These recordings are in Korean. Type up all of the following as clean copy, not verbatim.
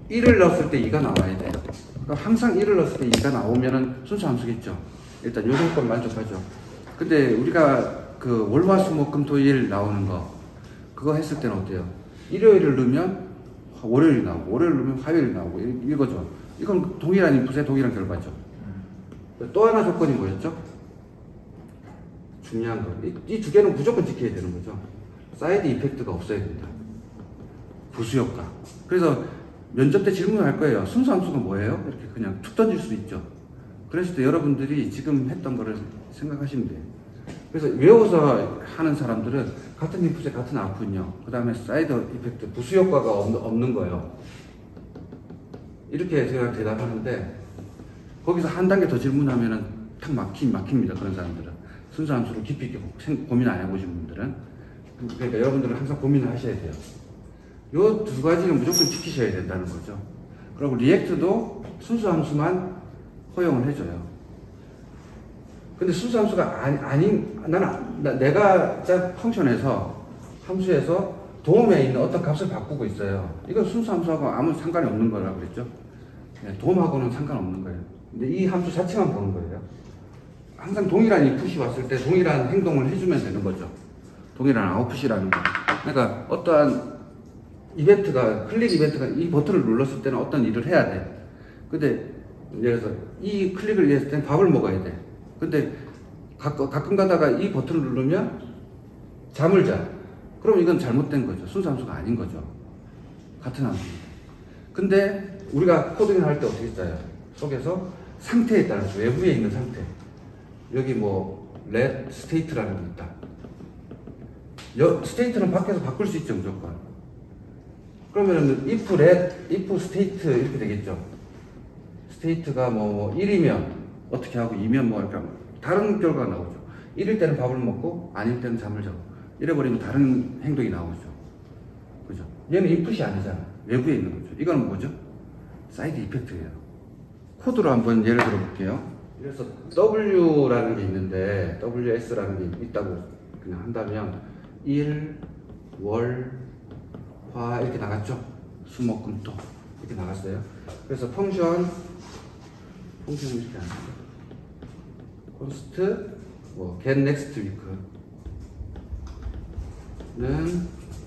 1을 넣었을 때 2가 나와야 돼요. 그럼 항상 1을 넣었을 때 2가 나오면은 순수 함수겠죠. 일단 요 조건 만족하죠. 근데 우리가 그 월화수목금토일 나오는 거 그거 했을 때는 어때요? 일요일을 넣으면 월요일이 나오고 월요일을 넣으면 화요일이 나오고 이거죠. 이건 동일한 인풋에 동일한 결과죠. 또 하나 조건이 뭐였죠? 중요한 거. 이 두 개는 무조건 지켜야 되는 거죠. 사이드 이펙트가 없어야 된다. 부수효과. 그래서 면접 때 질문할 거예요. 순수 함수가 뭐예요? 이렇게 그냥 툭 던질 수도 있죠. 그랬을 때 여러분들이 지금 했던 거를 생각하시면 돼요. 그래서 외워서 하는 사람들은 같은 인풋에 같은 아웃풋요. 그 다음에 사이드 이펙트, 부수효과가 없는 거예요. 이렇게 제가 대답하는데 거기서 한 단계 더 질문하면은 탁 막힙니다. 그런 사람들은. 순수 함수를 깊이 있게 고민 안 해보신 분들은. 그러니까 여러분들은 항상 고민을 하셔야 돼요. 요 두 가지는 무조건 지키셔야 된다는 거죠. 그리고 리액트도 순수 함수만 허용을 해줘요. 근데 순수 함수가 내가 짠 펑션에서 함수에서 도움에 있는 어떤 값을 바꾸고 있어요. 이건 순수 함수하고 아무 상관이 없는 거라고 그랬죠. 네, 도움하고는 상관없는 거예요. 근데 이 함수 자체만 보는 거예요. 항상 동일한 인풋이 왔을 때 동일한 행동을 해주면 되는 거죠. 동일한 아웃풋이라는 거. 그러니까 어떠한 이벤트가, 클릭 이벤트가 이 버튼을 눌렀을 때는 어떤 일을 해야 돼. 근데 예를 들어서 이 클릭을 했을 때는 밥을 먹어야 돼. 근데 가끔 가다가 이 버튼을 누르면 잠을 자. 그럼 이건 잘못된 거죠. 순수 함수가 아닌 거죠. 같은 함수입니다. 근데 우리가 코딩을 할 때 어떻게 써요? 속에서 상태에 따라서 외부에 있는 상태. 여기 뭐 let state라는 게 있다. state는 밖에서 바꿀 수 있죠, 무조건. 그러면은 if let, if state 이렇게 되겠죠. state가 뭐 1이면 어떻게 하고 2면 뭐 이렇게 다른 결과가 나오죠. 1일 때는 밥을 먹고 아닐 때는 잠을 자고 이래버리면 다른 행동이 나오죠. 그죠? 얘는 인풋이 아니잖아. 외부에 있는 거죠. 이거는 뭐죠? 사이드 이펙트예요. 코드로 한번 예를 들어 볼게요. 그래서 W라는 게 있는데 WS라는 게 있다고 그냥 한다면 1, 월, 화 이렇게 나갔죠? 수목금토 이렇게 나갔어요. 그래서 펑션은 이렇게 안 나가요. const 뭐 get next week는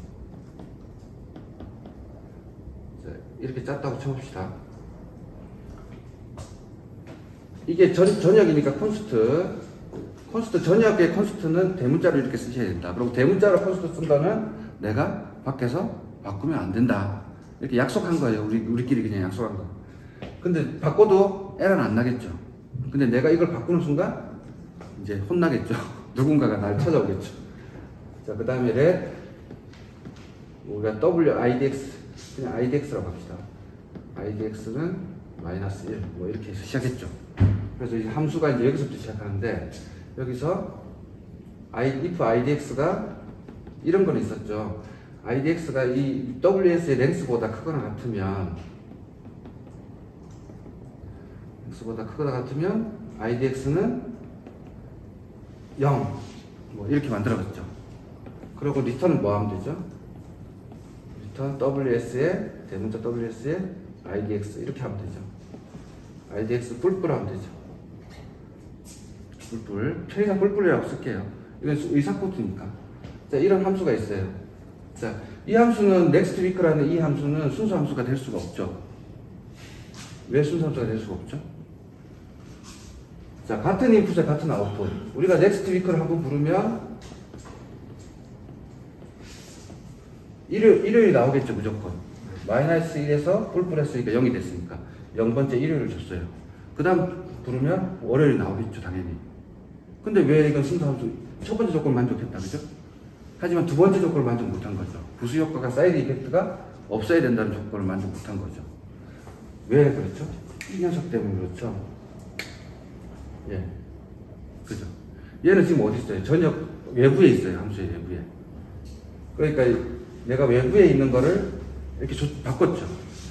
이렇게 짰다고 쳐봅시다. 이게 전역이니까 const 전역의 const는 대문자로 이렇게 쓰셔야 된다. 그리고 대문자로 const 쓴다면 내가 밖에서 바꾸면 안 된다. 이렇게 약속한 거예요. 우리끼리 그냥 약속한 거. 근데 바꿔도 에러는 안 나겠죠. 근데 내가 이걸 바꾸는 순간 이제 혼나겠죠. 누군가가 날 찾아오겠죠. 자, 그 다음에 let 우리가 widx 그냥 idx라고 합시다. idx는 마이너스 1 뭐 이렇게 해서 시작했죠. 그래서 이 함수가 이제 여기서부터 시작하는데 여기서 if idx가 이런 건 있었죠. idx가 이 WS의 랭스보다 크거나 같으면 idx는 0 뭐 이렇게 만들어봤죠. 그리고 리턴은 뭐 하면 되죠? 리턴 WS의 대문자 WS의 idx 이렇게 하면 되죠. idx 뿔뿔 하면 되죠. 뿔뿔 편의상 뿔뿔이라고 쓸게요. 이건 의사코드니까. 자, 이런 함수가 있어요. 자, 이 함수는 next week라는 이 함수는 순수 함수가 될 수가 없죠. 왜 순수 함수가 될 수가 없죠? 자, 같은 인풋에 같은 아웃풋. 우리가 next week를 한번 부르면 일요일이 나오겠죠, 무조건. 마이너스 1에서 뿔뿔 했으니까 0이 됐으니까 0번째 일요일을 줬어요. 그 다음 부르면 월요일이 나오겠죠, 당연히. 근데 왜 이건 순수 함수 첫 번째 조건을 만족했다, 그죠? 하지만 두 번째 조건을 만족 못한 거죠. 부수 효과가 사이드 이펙트가 없어야 된다는 조건을 만족 못한 거죠. 왜 그렇죠? 이 녀석 때문에 그렇죠. 예. 그죠? 얘는 지금 어디 있어요? 전역 외부에 있어요. 함수의 외부에. 그러니까 내가 외부에 있는 거를 이렇게 바꿨죠.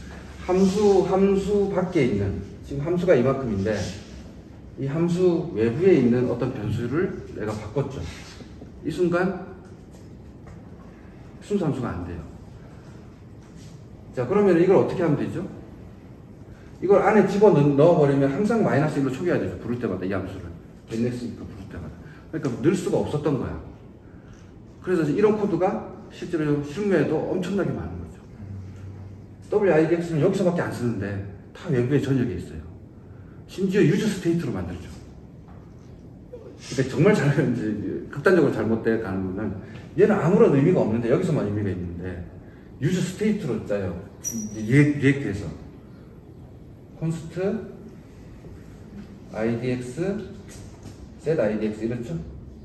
함수 밖에 있는, 지금 함수가 이만큼인데 이 함수 외부에 있는 어떤 변수를 내가 바꿨죠. 이 순간 순수 함수가 안 돼요. 자, 그러면 이걸 어떻게 하면 되죠? 이걸 안에 집어 넣어버리면 항상 마이너스 1로 초기화야 되죠. 부를 때마다 이 함수를. getNext니까 부를 때마다. 그러니까 넣을 수가 없었던 거야. 그래서 이런 코드가 실제로 실무에도 엄청나게 많은 거죠. widx는 여기서밖에 안 쓰는데 다 외부에 전역에 있어요. 심지어 유저 스테이트로 만들죠. 그러니까 정말 이제 극단적으로 잘못돼 가는 거는 얘는 아무런 의미가 없는데 여기서만 의미가 있는데 유저 스테이트로 짜요. 리액트에서 const idx set idx 이렇죠.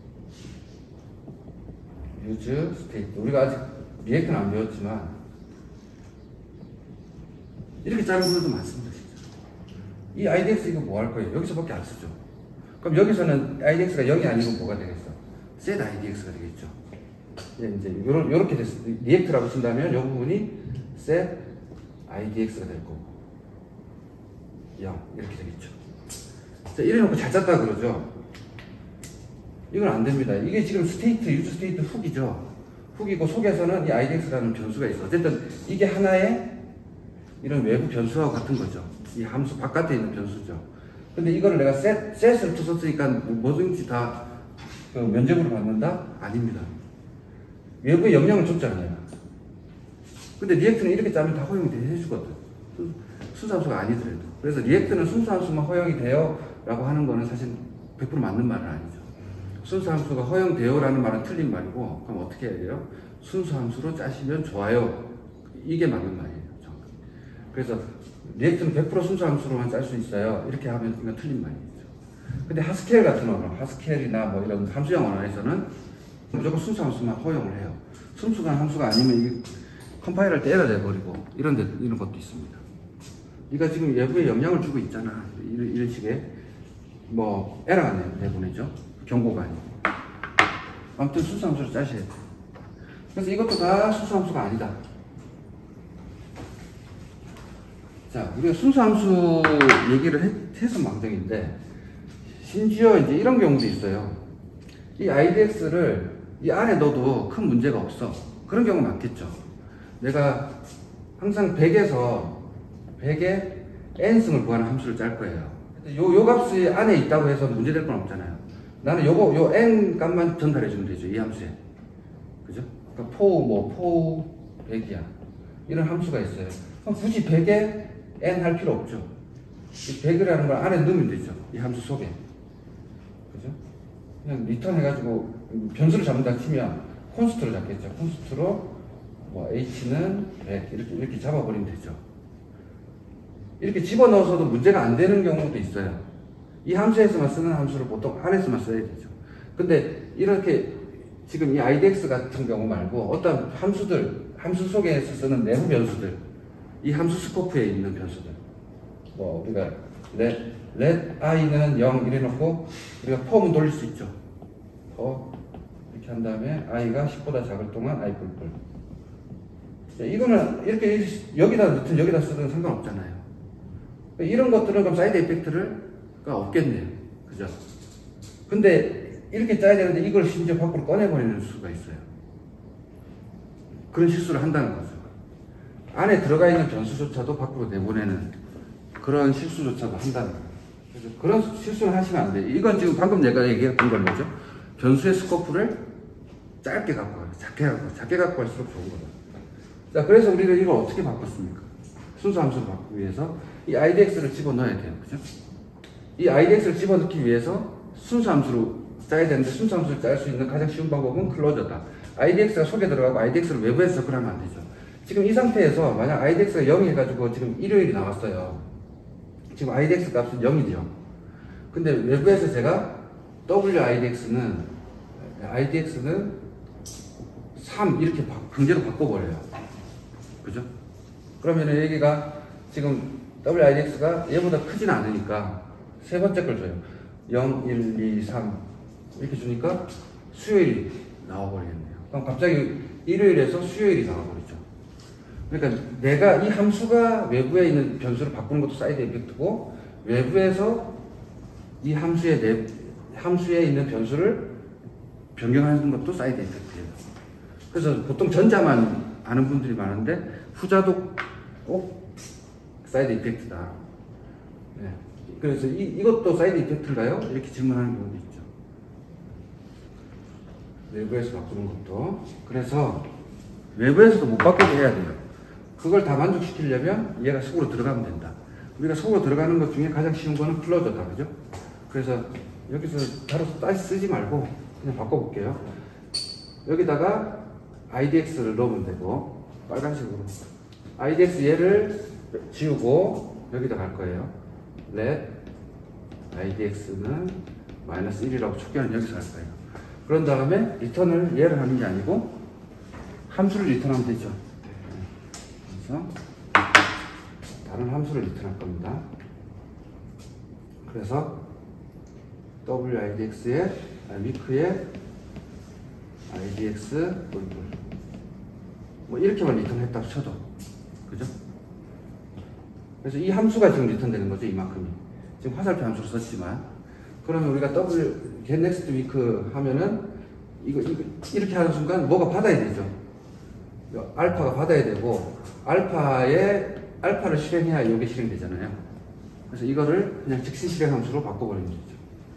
유저 스테이트 우리가 아직 리액트는 안 배웠지만 이렇게 짜는 분들도 많습니다. 진짜. 이 idx 이거 뭐 할 거예요? 여기서밖에 안 쓰죠. 그럼 여기서는 idx가 0이 아니고 뭐가 되겠어? set idx가 되겠죠. 이제 요렇게 됐어. 리액트라고 쓴다면 이 부분이 set idx가 될 거고 0 이렇게 되겠죠. 자, 이래 놓고 잘 짰다 그러죠. 이건 안 됩니다. 이게 지금 스테이트, 유저 스테이트 훅이죠. 훅이고 속에서는 이 idx라는 변수가 있어. 어쨌든 이게 하나의 이런 외부 변수와 같은 거죠. 이 함수 바깥에 있는 변수죠. 근데 이거를 내가 set을 썼으니까 뭐든지 다 그 면접으로 받는다? 아닙니다. 외부에 영향을 줬잖아요. 근데 리액트는 이렇게 짜면 다 허용이 해주거든. 순수함수가 아니더라도. 그래서 리액트는 순수함수만 허용이 돼요 라고 하는 거는 사실 100% 맞는 말은 아니죠. 순수함수가 허용돼요라는 말은 틀린 말이고, 그럼 어떻게 해야 돼요? 순수함수로 짜시면 좋아요. 이게 맞는 말이에요. 그래서 리액트는 100% 순수함수로만 짤 수 있어요. 이렇게 하면 이건 틀린 말이죠. 근데 하스케일 같은 언어, 하스케일이나 뭐 이런 함수형 언어에서는 무조건 순수함수만 허용을 해요. 순수한 함수가 아니면 이게 컴파일할 때 에러 내버리고 이런 것도 있습니다. 네가 지금 외부에 영향을 주고 있잖아. 이런 식의 뭐 에러가 내보내죠. 경고가 아니고. 아무튼 순수함수로 짜셔야 돼요. 그래서 이것도 다 순수함수가 아니다. 자, 우리가 순수함수 얘기를 해서 망정인데, 심지어 이제 이런 경우도 있어요. 이 idx를 이 안에 넣어도 큰 문제가 없어. 그런 경우 많겠죠. 내가 항상 100에 n승을 구하는 함수를 짤 거예요. 요 값이 안에 있다고 해서 문제될 건 없잖아요. 나는 요 n 값만 전달해 주면 되죠. 이 함수에. 그죠? 그러니까 포 100이야. 이런 함수가 있어요. 그럼 굳이 100에 n 할 필요 없죠. 이 100이라는 걸 안에 넣으면 되죠. 이 함수 속에. 그죠? 그냥 리턴 해가지고 변수를 잡는다 치면 콘스트로 잡겠죠. 콘스트로 뭐 h는 100 이렇게 잡아버리면 되죠. 이렇게 집어넣어서도 문제가 안 되는 경우도 있어요. 이 함수에서만 쓰는 함수를 보통 안에서만 써야 되죠. 근데 이렇게 지금 이 idx 같은 경우 말고 어떤 함수 속에서 쓰는 내부 변수들, 이 함수 스코프에 있는 변수들, 뭐 우리가 let i는 0 이래 놓고 우리가 폼은 돌릴 수 있죠. 이렇게 한 다음에 i가 10보다 작을 동안 i 뿔뿔. 이거는 이렇게 여기다 넣든 여기다 쓰든 상관없잖아요. 이런 것들은 그럼 사이드 이펙트가 없겠네요. 그죠? 근데 이렇게 짜야 되는데 이걸 심지어 밖으로 꺼내버리는 수가 있어요. 그런 실수를 한다는 거죠. 안에 들어가 있는 변수조차도 밖으로 내보내는 그런 실수조차도 한다는 거예요. 그래서 그런 실수를 하시면 안 돼요. 이건 지금 방금 내가 얘기했던 건 뭐죠? 변수의 스코프를 짧게 갖고 가요. 작게 갖고 갈수록 좋은 거다. 자, 그래서 우리가 이걸 어떻게 바꿨습니까? 순수 함수를 바꾸기 위해서 이 idx를 집어넣어야 돼요. 그죠? 이 idx를 집어넣기 위해서 순수 함수로 짜야 되는데 순수 함수를 짤 수 있는 가장 쉬운 방법은 클로저다. idx가 속에 들어가고 idx를 외부에서 접근하면 안 되죠. 지금 이 상태에서 만약 idx가 0이 해가지고 지금 일요일이 나왔어요. 지금 idx 값은 0이죠. 근데 외부에서 제가 widx는 3 이렇게 강제로 바꿔버려요. 그죠? 그러면 여기가 지금 widx가 얘보다 크진 않으니까 세 번째 걸 줘요. 0, 1, 2, 3 이렇게 주니까 수요일이 나와버리겠네요. 그럼 갑자기 일요일에서 수요일이 나와버리죠. 그러니까 내가 이 함수가 외부에 있는 변수를 바꾸는 것도 사이드 이펙트고 외부에서 이 함수에 있는 변수를 변경하는 것도 사이드 이펙트예요. 그래서 보통 전자만 아는 분들이 많은데 후자도 꼭 사이드 이펙트다. 네. 그래서 이것도 사이드 이펙트인가요? 이렇게 질문하는 경우도 있죠. 외부에서 바꾸는 것도. 그래서 외부에서도 못 바꾸게 해야 돼요. 그걸 다 만족시키려면 얘가 속으로 들어가면 된다. 우리가 속으로 들어가는 것 중에 가장 쉬운 거는 클로저다. 그죠? 그래서 여기서 바로 다시 쓰지 말고 그냥 바꿔볼게요. 여기다가 IDX를 넣으면 되고, 빨간색으로. IDX 얘를 지우고 여기다 갈 거예요. let IDX는 -1이라고 촉기는 여기서 할 거예요. 그런 다음에 리턴을 얘를 하는 게 아니고 함수를 리턴하면 되죠. 그래서 다른 함수를 리턴할 겁니다. 그래서 widx에 week에 idx 뭐 이렇게만 리턴했다고 쳐도, 그죠? 그래서 이 함수가 지금 리턴되는 거죠. 이만큼이 지금 화살표 함수로 썼지만, 그러면 우리가 get next week 하면은 이거 이렇게 하는 순간 뭐가 받아야 되죠. 알파가 받아야 되고, 알파를 실행해야 이게 실행되잖아요. 그래서 이거를 그냥 즉시 실행 함수로 바꿔버리면 되죠.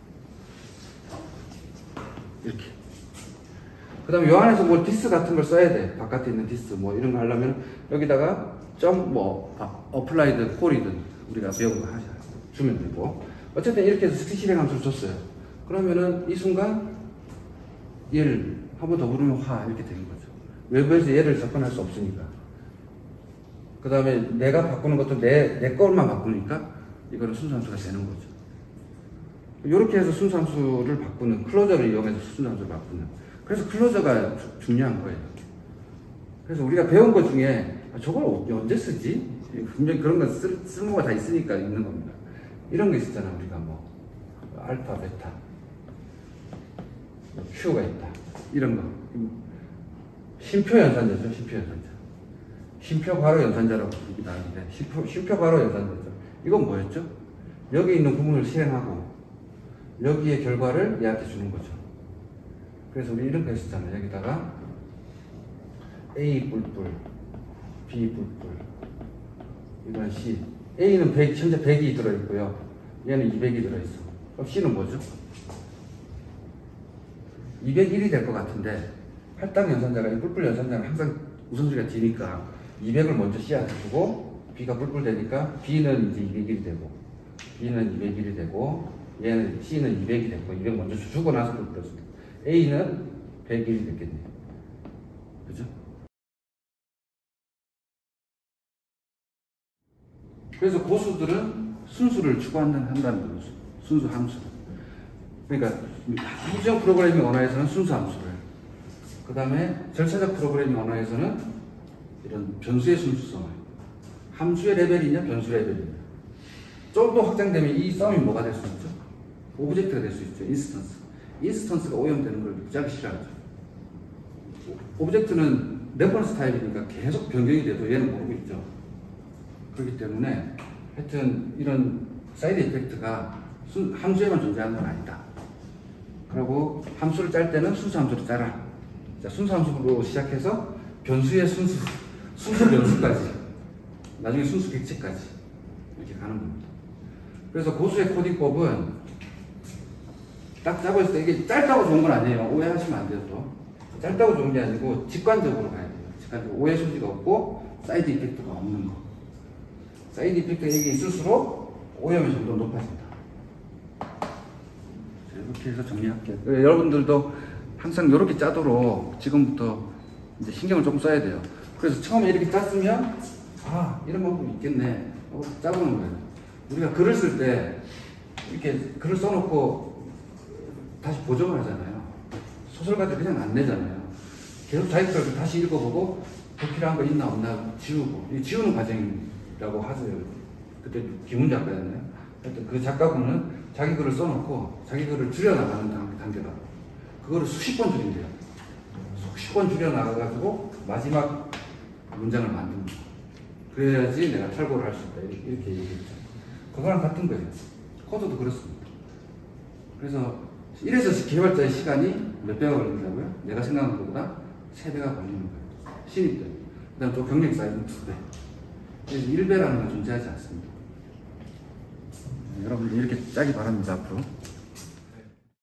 이렇게. 그 다음에 요 안에서 뭐 디스 같은 걸 써야 돼. 바깥에 있는 디스 뭐 이런 거 하려면 여기다가 어플라이드 콜이든 우리가 배운 거 주면 되고, 어쨌든 이렇게 해서 즉시 실행 함수를 줬어요. 그러면은 이 순간 얘를 한 번 더 부르면 이렇게 되는 거죠. 외부에서 얘를 접근할 수 없으니까. 그 다음에 내가 바꾸는 것도 내 것만 바꾸니까 이거는 순수함수가 되는 거죠. 이렇게 해서 순수함수를 바꾸는, 클로저를 이용해서 순수함수를 바꾸는. 그래서 클로저가 중요한 거예요. 그래서 우리가 배운 것 중에 저걸 언제 쓰지? 분명히 그런 건 쓸모가 다 있으니까 있는 겁니다. 이런 거 있었잖아. 우리가 뭐 알파, 베타, Q가 있다. 이런 거. 심표 연산자죠. 심표 연산자. 심표 괄호 연산자라고 부르기도 하는데, 심표 괄호 연산자죠. 이건 뭐였죠? 여기 있는 구문을 실행하고 여기의 결과를 얘한테 주는 거죠. 그래서 우리 이런 거 했었잖아요. 여기다가 A 뿔뿔, B 뿔뿔, 이건 C. A는 현재 100이 들어있고요. 얘는 200이 들어있어. 그럼 C는 뭐죠? 201이 될 것 같은데, 할당 연산자가, 이 뿔뿔 연산자는 항상 우선순위가 D니까 200을 먼저 C한테 주고, B가 뿔뿔 되니까 B는 이제 201이 되고, B는 201이 되고, 얘는 C는 200이 됐고, 200 먼저 주고 나서 뿔뿔 줬습니다. A는 101이 됐겠네요. 그죠? 그래서 고수들은 순수를 추구한다는 거죠. 순수 함수를. 그러니까 함수형 프로그래밍 언어에서는 순수 함수를, 그 다음에 절차적 프로그래밍 언어에서는 이런 변수의 순수성을, 함수의 레벨이냐 변수 레벨이냐. 좀 더 확장되면 이 싸움이 뭐가 될 수 있죠? 오브젝트가 될 수 있죠. 인스턴스가 오염되는 걸 무지하게 싫어하죠. 오브젝트는 레퍼런스 타입이니까 계속 변경이 돼도 얘는 모르고 있죠. 그렇기 때문에 하여튼 이런 사이드 이펙트가 함수에만 존재하는 건 아니다. 그리고 함수를 짤 때는 순수 함수를 짜라. 자, 순수 함수로 시작해서 변수의 순수 변수까지, 나중에 순수 객체까지 이렇게 가는 겁니다. 그래서 고수의 코딩법은 딱 잡았을 때 이게 짧다고 좋은 건 아니에요. 오해하시면 안 돼요. 또 짧다고 좋은 게 아니고 직관적으로 가야 돼요. 직관적으로 오해 소지가 없고 사이드 이펙트가 없는 거. 사이드 이펙트가 이게 있을수록 오염이 점점 높아진다. 이렇게 해서 정리할게요. 여러분들도 항상 이렇게 짜도록 지금부터 이제 신경을 조금 써야 돼요. 그래서 처음에 이렇게 짰으면 이런 방법이 있겠네. 짜보는 거예요. 우리가 글을 쓸 때 이렇게 글을 써놓고 다시 보정을 하잖아요. 소설가들 그냥 안 내잖아요. 계속 자기 글을 다시 읽어보고 더 필요한 거 있나 없나 지우고, 이 지우는 과정이라고 하세요. 그때 김훈 작가였나요? 하여튼 그 작가분은 자기 글을 써놓고 자기 글을 줄여나가는 단계가, 그거를 수십 번 줄인대요. 수십 번 줄여나가가지고 마지막 문장을 만듭니다. 그래야지 내가 탈고를 할 수 있다. 이렇게 얘기했죠. 그거랑 같은 거예요. 코드도 그렇습니다. 그래서 이래서 개발자의 시간이 몇 배가 걸린다고요? 내가 생각하는 것보다 3배가 걸리는 거예요. 신입 때. 그 다음 또 경력 쌓이면 2배. 그래서 1배라는 건 존재하지 않습니다. 이렇게 짜기 바랍니다, 앞으로.